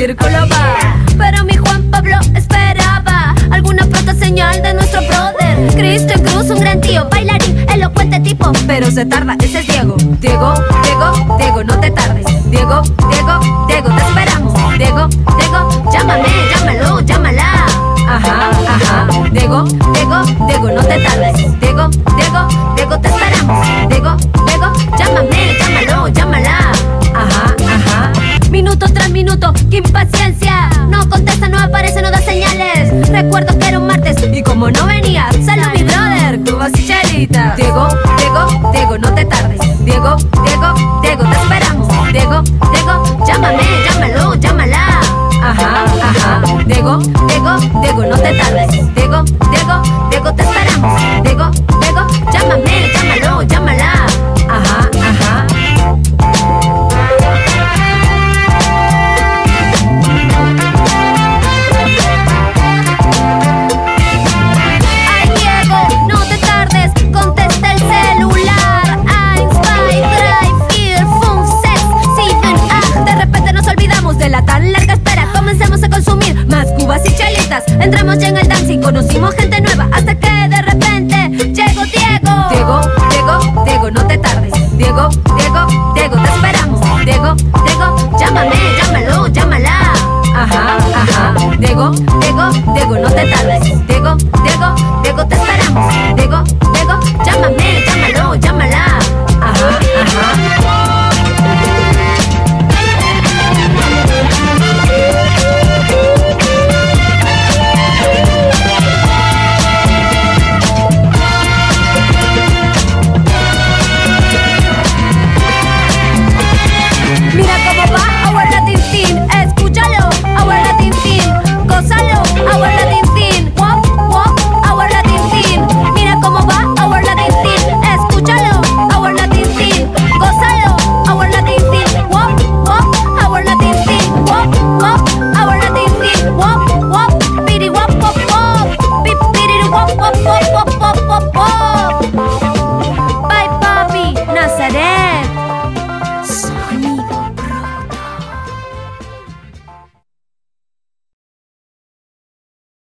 círculo va. Pero mi Juan Pablo esperaba alguna pronta señal de nuestro brother Cristo Cruz, un gran tío, bailarín, elocuente tipo, pero se tarda, ese es Diego. Diego, Diego, Diego, no te tardes. Diego, Diego, Diego, te esperamos. Diego, Diego, llámame, llámalo, llámala. Ajá, ajá. Diego, Diego, Diego, no te tardes. Diego, Diego, Diego, te esperamos. Diego, Diego, llámame, llámalo, llámala. Ajá, ajá. Minuto tras minuto, qué impaciencia. No contesta, no aparece, no da señales. Recuerdo que era un martes y como no venía, salud mi brother, cubas y chelitas. Diego, Diego, Diego, no te tardes. Diego, Diego, Diego, te esperamos. Diego, Diego, llámame, llámalo, llámala. Ajá, ajá. Diego, Diego, Diego, no te tardes. Diego, Diego, Diego, te esperamos. Diego, Diego, llámame, llámalo, llámala. Ajá, ajá. Ay, Diego, no te tardes, contesta el celular. De repente nos olvidamos de la tan larga espera. Comencemos a consumir más cubas y chelitas. Entramos ya en el dance y conocimos gente nueva, hasta que de repente llegó Diego. Diego, Diego, Diego, no te tardes. Diego, Diego, Diego, te esperamos. Diego, Diego, llámame, llámalo, llámala. Ajá, ajá. Diego, Diego, Diego, no te tardes. Diego, Diego, Diego, te esperamos. Diego,